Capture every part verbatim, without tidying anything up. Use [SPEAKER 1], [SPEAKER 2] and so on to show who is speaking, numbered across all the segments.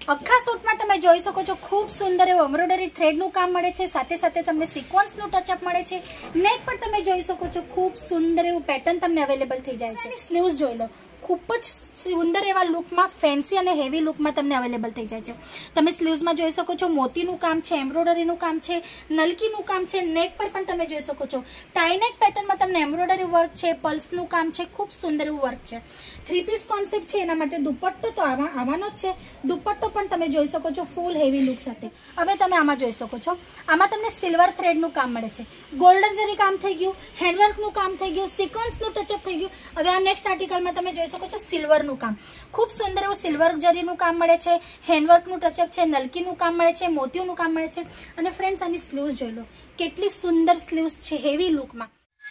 [SPEAKER 1] આખા સૂટમાં તમે જોઈ શકો છો ખૂબ સુંદર એવું એમ્બ્રોઇડરી થ્રેડનું કામ મળે છે, સાથે સાથે તમને સિક્વન્સનું ટચઅપ મળે છે. નેક પર તમે જોઈ શકો છો ખૂબ સુંદર એવું પેટર્ન તમને અવેલેબલ થઈ જાય છે. સ્લીવ્સ જોઈ લો, ખૂબ જ સુંદર એવા લુકમાં, ફેન્સી અને હેવી લુકમાં તમને અવેલેબલ થઈ જાય છે. તમે સ્લીવ્સમાં જોઈ શકો છો મોતીનું કામ છે, એમ્બ્રોઇડરીનું કામ છે, નલકીનું કામ છે. નેક પર પણ તમે જોઈ શકો છો ટાઈ નેક પેટર્નમાં તમને એમ્બ્રોઇડરી વર્ક છે, પલ્સનું કામ છે, ખૂબ સુંદર એવું વર્ક છે. થ્રી પીસ કોન્સેપ્ટ છે, એના માટે દુપટ્ટો તો આવવાનો જ છે. દુપટ્ટો પણ તમે જોઈ શકો છો ફૂલ હેવી લુક સાથે. હવે તમે આમાં જોઈ શકો છો, આમાં તમને સિલ્વર થ્રેડનું કામ મળે છે, ગોલ્ડન જરી કામ થઈ ગયું, હેન્ડવર્કનું કામ થઈ ગયું, સિક્વન્સનું ટચઅપ થઈ ગયું. હવે આ નેક્સ્ટ આર્ટિકલમાં તમે જોઈ શકો છો સિલ્વરનું કામ, ખૂબ સુંદર એવું સિલ્વર જરીનું કામ મળે છે, હેન્ડવર્કનું ટચઅપ છે, નલકીનું કામ મળે છે, મોતીઓનું કામ મળે છે. અને ફ્રેન્ડ્સ આની સ્લીવ્સ જોઈ લો, કેટલી સુંદર સ્લીવ્સ છે હેવી લુકમાં.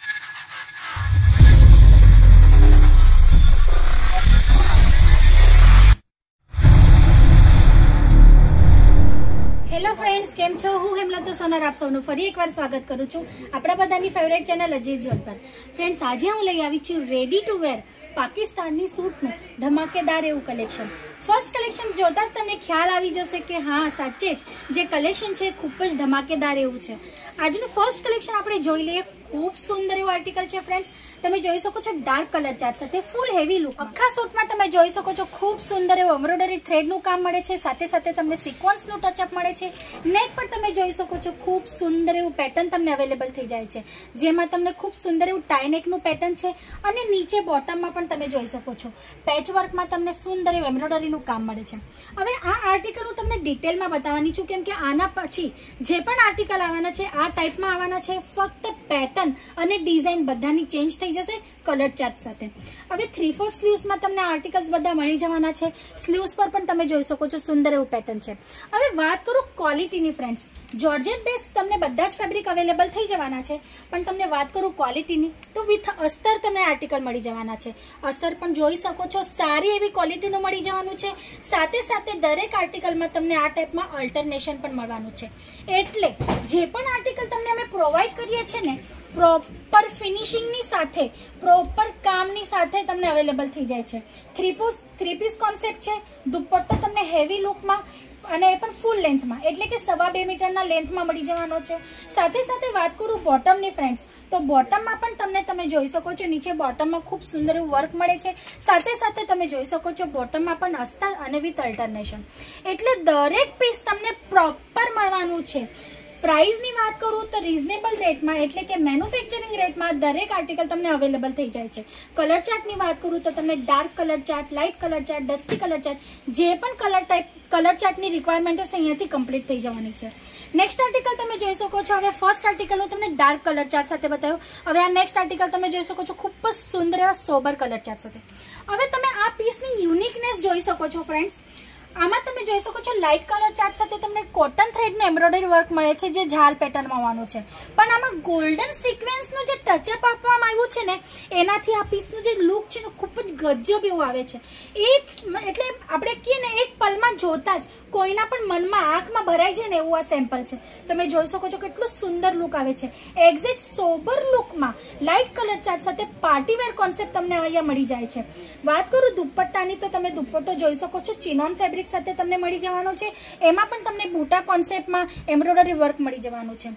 [SPEAKER 1] હેલો ફ્રેન્ડ્સ, કેમ છો? હું હેમલતા સોનાર આપ સૌનું ફરી એકવાર સ્વાગત કરું છું આપણા બધાની ફેવરેટ ચેનલ અજીત જ્વેલ પર. ફ્રેન્ડ્સ, આજે હું લઈ આવી છું રેડી ટુ વેર પાકિસ્તાની સૂટનું ધમાકેદાર એવું કલેક્શન. ફર્સ્ટ કલેક્શન જોતા જ તમને ખ્યાલ આવી જશે કે હા, સાચે જ જે કલેક્શન છે ખૂબ જ ધમાકેદાર એવું છે. આજનું ફર્સ્ટ કલેક્શન આપણે જોઈ લઈએ. ખૂબ સુંદર એવું આર્ટિકલ છે ફ્રેન્ડ્સ. તમે જોઈ શકો છો ડાર્ક કલર ચાર્ટ સાથે ફૂલ હેવી લુક. આખા સૂટમાં તમે જોઈ શકો છો ખૂબ સુંદર એવું એમ્બ્રોઇડરી થ્રેડનું કામ મળે છે, સાથે સાથે તમને સિક્વન્સનું ટચઅપ મળે છે. નેક પર તમે જોઈ શકો છો ખૂબ સુંદર એવું પેટર્ન તમને અવેલેબલ થઈ જાય છે, જેમાં તમને ખૂબ સુંદર એવું ટાઈ નેકનું પેટર્ન છે. અને નીચે બોટમમાં પણ તમે જોઈ શકો છો પેચ વર્કમાં તમને સુંદર એવું એમ્બ્રોઇડરીનું કામ મળે છે. હવે આ આર્ટિકલ હું તમને ડિટેલમાં બતાવવાની છું, કેમ કે આના પછી જે પણ આર્ટિકલ આવવાના છે આ ટાઈપમાં આવવાના છે. ફક્ત પેટર્ન અને ડિઝાઇન બધાની ચેન્જ થઈ જશે કલર ચાર્ટ સાથે. હવે થ્રી ફોર સ્લીવ્સમાં તમને આર્ટિકલ્સ બધા મળી જવાના છે. સ્લીવ્સ પર પણ તમે જોઈ શકો છો સુંદર એવું પેટર્ન છે. હવે વાત કરું ક્વોલિટીની ફ્રેન્ડ્સ, જોર્જેટ બેઝ તમને બધા જ ફેબ્રિક અવેલેબલ થઈ જવાના છે, પણ તમને વાત કરું ક્વોલિટીની તો વિથ અસ્તર તમને આર્ટિકલ મળી જવાના છે. અસ્તર પણ જોઈ શકો છો સારી એવી ક્વોલિટીનું મળી જવાનું છે. સાથે સાથે દરેક આર્ટિકલમાં તમને આ ટાઈપમાં અલ્ટરનેશન પણ મળવાનું છે. એટલે જે પણ આર્ટિકલ તમને અમે પ્રોવાઈડ કરીએ છીએ ને, પ્રોપર ફિનિશિંગની સાથે, પ્રોપર કામની સાથે તમને અવેલેબલ થઈ જાય છે. Three piece three piece concept છે. દુપટ્ટો તમને હેવી લુકમાં અને એ પણ ફૂલ લેન્થમાં, એટલે કે સવા બે મીટરના લેન્થમાં મળી જવાનો છે. સાથે સાથે વાત કરું બોટમની ફ્રેન્ડ્સ, તો બોટમમાં પણ તમને તમે જોઈ શકો છો નીચે બોટમમાં ખૂબ સુંદર એવું વર્ક મળે છે. સાથે સાથે તમે જોઈ શકો છો બોટમમાં પણ અસ્તર અને વિથ અલ્ટરનેશન, એટલે દરેક પીસ તમને પ્રોપર મળવાનું છે. પ્રાઇસની વાત કરું તો રીઝનેબલ રેટમાં, એટલે કે મેન્યુફેક્ચરિંગ રેટમાં દરેક આર્ટિકલ તમને અવેલેબલ થઈ જાય છે. કલર ચાર્ટની વાત કરું તો તમને dark colour chart, light colour chart, dusty colour chart, જે પણ કલર ટાઈપ કલર ચાર્ટની રિક્વાયરમેન્ટ હશે અહીંયાથી કમ્પ્લીટ થઈ જવાની છે. નેક્સ્ટ આર્ટિકલ તમે જોઈ શકો છો. હવે ફર્સ્ટ આર્ટિકલ હું તમને ડાર્ક કલર ચાર્ટ સાથે બતાવ્યું. હવે આ નેક્સ્ટ આર્ટિકલ તમે જોઈ શકો છો ખૂબ જ સુંદર એવા સોબર કલર ચાર્ટ સાથે. હવે તમે આ પીસની યુનિકનેસ જોઈ શકો છો ફ્રેન્ડ્સ. આમાં તમે જોઈ શકો છો લાઇટ કલર ચાર્ટ સાથે તમને કોટન થ્રેડનું એમ્બ્રોઇડરી વર્ક મળે છે, જે ઝાલ પેટર્નમાં આવવાનું છે. પણ આમાં ગોલ્ડન સિક્વન્સનું જે ટચઅપ આપવામાં આવ્યું છે ને, એનાથી આ પીસનું જે લુક છે ને ખૂબ જ ગજબ એવું આવે છે. એક એટલે આપણે કહીએ ને, એક પલમાં જોતા જ કોઈના પણ મનમાં આંખમાં ભરાઈ જાય ને એવું આ સેમ્પલ છે. તમે જોઈ શકો છો કેટલું સુંદર લુક આવે છે. એક્ઝેક્ટ સોબર લુકમાં લાઇટ કલર ચાર્ટ સાથે પાર્ટીવેર કોન્સેપ્ટ તમને અહીંયા મળી જાય છે. વાત કરું દુપટ્ટાની તો તમે દુપટ્ટો જોઈ શકો છો ચિનોન ફેબ્રિક સાથે તમને મળી જવાનો છે. એમાં પણ તમને બુટા કોન્સેપ્ટમાં એમ્બ્રોઇડરી વર્ક મળી જવાનું છે.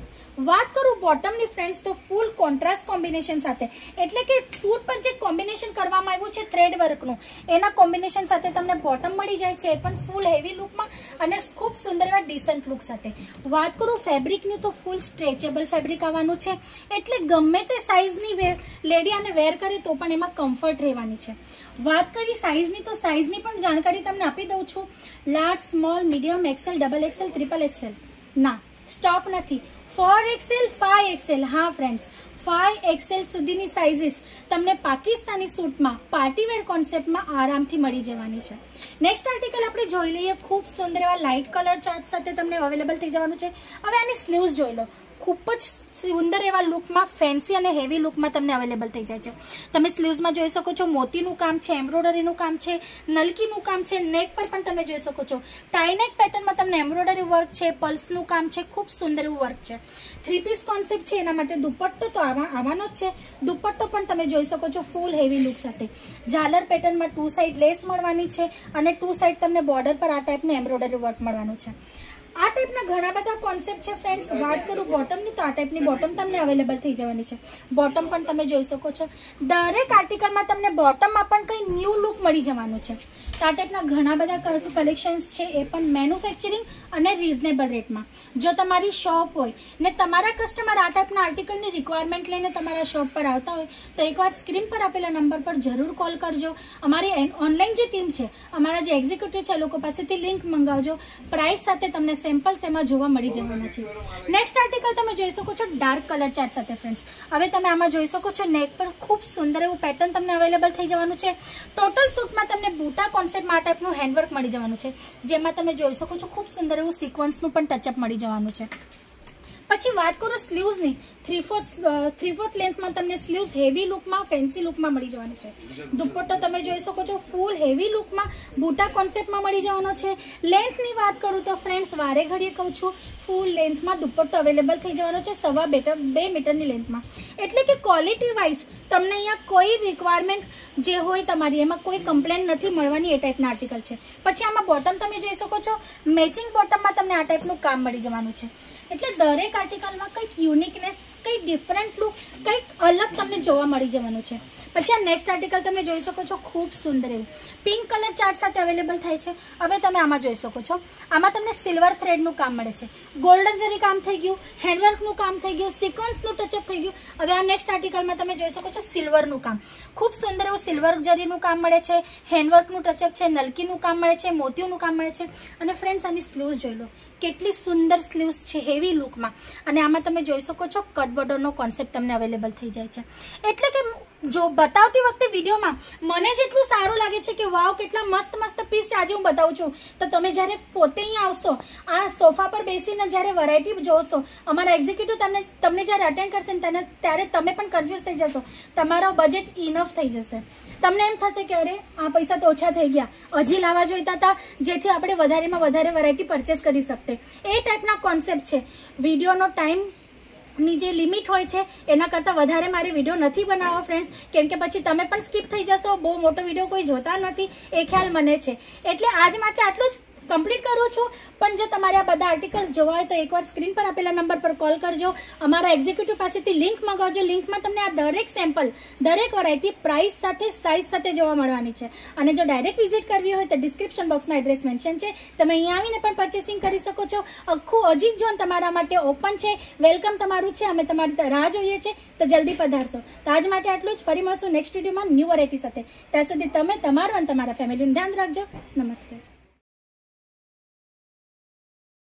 [SPEAKER 1] વાત કરું બોટમની ફ્રેન્ડ્સ, તો ફૂલ કોન્ટ્રાસ્ટ કોમ્બિનેશન સાથે, એટલે કે સૂટ પર જે કોમ્બિનેશન કરવામાં આવ્યું છે થ્રેડ વર્કનું, એના કોમ્બિનેશન સાથે તમને બોટમ મળી જાય છે, એ પણ ફૂલ હેવી લુકમાં અને ખૂબ સુંદર એવા ડિસન્ટ લુક સાથે. વાત કરું ફેબ્રિકની તો ફૂલ સ્ટ્રેચેબલ ફેબ્રિક આવવાનું છે, એટલે ગમે તે સાઇઝની વેર લેડી આને વેર કરે તો પણ એમાં કમ્ફર્ટ રહેવાની છે. વાત કરી સાઇઝની તો સાઇઝની પણ જાણકારી તમને આપી દઉં છું. Large, small, medium, XL, double XL, triple XL, ના સ્ટોપ નથી. ફોર એક્સેલ, ફાઈવ એક્સેલ, હા ફ્રેન્ડ્સ, ફાઈવ એક્સેલ સુધીની સાઇઝીસ તમને પાકિસ્તાની સૂટમાં પાર્ટીવેર કોન્સેપ્ટમાં આરામથી મળી જવાની છે. નેક્સ્ટ આર્ટિકલ આપણે જોઈ લઈએ. ખૂબ સુંદર એવા લાઇટ કલર ચાર્ટ સાથે તમને અવેલેબલ થઈ જવાનું છે. હવે આની સ્લીવ્સ જોઈ લો. ખૂબ જ સુંદર એવા લુકમાં, ફેન્સી અને હેવી લુકમાં તમને અવેલેબલ થઈ જાય છે. તમે સ્લીવ્સમાં જોઈ શકો છો મોતીનું કામ છે, એમ્બ્રોઇડરીનું કામ છે, નલકીનું કામ છે, નેક પર પણ તમે જોઈ શકો છો ટાઈનેક પેટર્નમાં તમને એમ્બ્રોઇડરી વર્ક છે, પલ્સનું કામ છે, ખૂબ સુંદર એવું વર્ક છે. થ્રી પીસ કોન્સેપ્ટ છે, એના માટે દુપટ્ટો તો આવવાનો જ છે. દુપટ્ટો પણ તમે જોઈ શકો છો ફૂલ હેવી લુક સાથે. ઝાલર પેટર્નમાં ટુ સાઈડ લેસ મળવાની છે અને ટુ સાઈડ તમને બોર્ડર પર આ ટાઈપનું એમ્બ્રોઇડરી વર્ક મળવાનું છે. આ ટાઈપના ઘણા બધા કોન્સેપ્ટ છે ફ્રેન્ડ્સ. વાત કરું બોટમની તો આ ટાઈપની બોટમ તમને અવેલેબલ થઈ જવાની છે. બોટમ પણ તમે જોઈ શકો છો. દરેક આર્ટિકલમાં તમને બોટમમાં પણ કંઈ ન્યૂ લુક મળી જવાનું છે. તો આ ટાઈપના ઘણા બધા કલેક્શન્સ છે, એ પણ મેન્યુફેક્ચરિંગ અને રીઝનેબલ રેટમાં. જો તમારી શોપ હોય ને તમારા કસ્ટમર આ ટાઈપના આર્ટિકલની રિક્વાયરમેન્ટ લઈને તમારા શોપ પર આવતા હોય તો એકવાર સ્ક્રીન પર આપેલા નંબર પર જરૂર કોલ કરજો. અમારી ઓનલાઈન જે ટીમ છે, અમારા જે એક્ઝિક્યુટિવ છે, લોકો પાસેથી લિંક મંગાવજો. પ્રાઇસ સાથે તમને સેમ્પલ્સ એમાં જોવા મળી જવાના છે. નેક્સ્ટ આર્ટિકલ તમે જોઈ શકો છો ડાર્ક કલર ચાર્ટ સાથે ફ્રેન્ડ્સ. હવે તમે આમાં જોઈ શકો છો નેક પર ખૂબ સુંદર એવું પેટર્ન તમને અવેલેબલ થઈ જવાનું છે. ટોટલ સૂટમાં તમને બુટા કોન્સેપ્ટમાં આ ટાઈપનું હેન્ડવર્ક મળી જવાનું છે, જેમાં તમે જોઈ શકો છો ખૂબ સુંદર એવું સિક્વન્સનું પણ ટચઅપ મળી જવાનું છે. પછી વાત કરો સ્લીવ્સની, થ્રી ફોર્થ થ્રી ફોર્થ લેન્થમાં તમને સ્લીવ્સ હેવી લુકમાં, ફેન્સી લુકમાં મળી જવાની છે. દુપટ્ટો તમે જોઈ શકો છો ફૂલ હેવી લુકમાં બુટા કોન્સેપ્ટમાં મળી જવાનો છે. લેન્થની વાત કરું તો ફ્રેન્ડ્સ વારે ઘડીએ કહું છું ફૂલ લેન્થમાં દુપટ્ટો અવેલેબલ થઈ જવાનો છે, સવા બેટર બે મીટરની લેન્થમાં. એટલે કે ક્વોલિટી વાઇઝ તમને અહીંયા કોઈ રિક્વાયરમેન્ટ જે હોય તમારી એમાં કોઈ કમ્પ્લેન નથી મળવાની, એ ટાઈપના આર્ટિકલ છે. પછી આમાં બોટમ તમે જોઈ શકો છો મેચિંગ બોટમમાં તમને આ ટાઈપનું કામ મળી જવાનું છે. એટલે દરેક આર્ટિકલમાં કંઈક યુનિકનેસ, કંઈક ડિફરન્ટ લુક, કંઈક અલગ તમને જોવા મળી જવાનું છે. પછી આ નેક્સ્ટ આર્ટિકલ તમે જોઈ શકો છો ખૂબ સુંદર એવું પિંક કલર ચાર્ટ સાથે અવેલેબલ થાય છે. હવે તમે આમાં જોઈ શકો છો આમાં તમને સિલ્વર થ્રેડનું કામ મળે છે, ગોલ્ડન જરી કામ થઈ ગયું, હેન્ડવર્કનું કામ થઈ ગયું, સિક્વન્સનું ટચઅપ થઈ ગયું. હવે આ નેક્સ્ટ આર્ટિકલમાં તમે જોઈ શકો છો સિલ્વરનું કામ, ખૂબ સુંદર એવું સિલ્વર જરીનું કામ મળે છે, હેન્ડવર્કનું ટચઅપ છે, નલકીનું કામ મળે છે, મોતીઓનું કામ મળે છે. અને ફ્રેન્ડ્સ આની સ્લીવ્સ જોઈ લો, કેટલી સુંદર સ્લીવ્સ છે હેવી લુકમાં. અને આમાં તમે જોઈ શકો છો કટ બોર્ડરનો કોન્સેપ્ટ તમને અવેલેબલ થઈ જાય છે. એટલે કે જો બતાવતી વખતે વિડીયોમાં મને જેટલું સારું લાગે છે કે વાવ કેટલા મસ્ત મસ્ત પીસ છે આજે હું બતાવું છું, તો તમે જ્યારે પોતે અહીં આવશો, આ સોફા પર બેસીને જ્યારે વેરાયટી જોશો, અમારા એક્ઝિક્યુટિવ તમને તમને જ્યારે અટેન્ડ કરશે ને ત્યારે તમે પણ કન્ફ્યુઝ થઈ જશો. તમારો બજેટ ઇનફ થઈ જશે. તમને એમ થશે કે અરે આ પૈસા તો ઓછા થઈ ગયા, હજી લાવવા જોઈતા હતા, જેથી આપણે વધારેમાં વધારે વેરાયટી પરચેસ કરી શકતે. એ ટાઈપના કોન્સેપ્ટ છે. વિડીયોનો ટાઈમ ની જે લિમિટ હોય છે એના કરતાં વધારે મારે વિડીયો નથી બનાવવા ફ્રેન્ડ્સ, કેમ કે પછી તમે પણ સ્કીપ થઈ જશો. બહુ મોટો વિડીયો કોઈ જોતા નથી એ ખ્યાલ મને છે. એટલે આજ માટે આટલું જ કમ્પ્લીટ કરું છું. પણ જો તમારે આ બધા આર્ટિકલ્સ જોવા હોય તો એકવાર સ્ક્રીન પર આપેલા નંબર પર કોલ કરજો. અમારા એક્ઝિક્યુટિવ પાસેથી લિંક મંગાવજો. લિંકમાં તમને આ દરેક સેમ્પલ, દરેક વેરાયટી પ્રાઇસ સાથે, સાઇઝ સાથે જોવા મળવાની છે. અને જો ડાયરેક્ટ વિઝિટ કરવી હોય તો ડિસ્ક્રિપ્શન બોક્સમાં એડ્રેસ મેન્શન છે, તમે અહીંયા આવીને પણ પરચેસિંગ કરી શકો છો. આખું અજીત ઝોન તમારા માટે ઓપન છે, વેલકમ તમારું છે. અમે તમારી રાહ જોઈએ છે, તો જલ્દી પધારશો. તો આજ માટે આટલું જ. ફરી મળશું નેક્સ્ટ વિડીયોમાં ન્યૂ વેરાયટી સાથે. ત્યાં સુધી તમે તમારું અને તમારા ફેમિલીનું ધ્યાન રાખજો. નમસ્તે.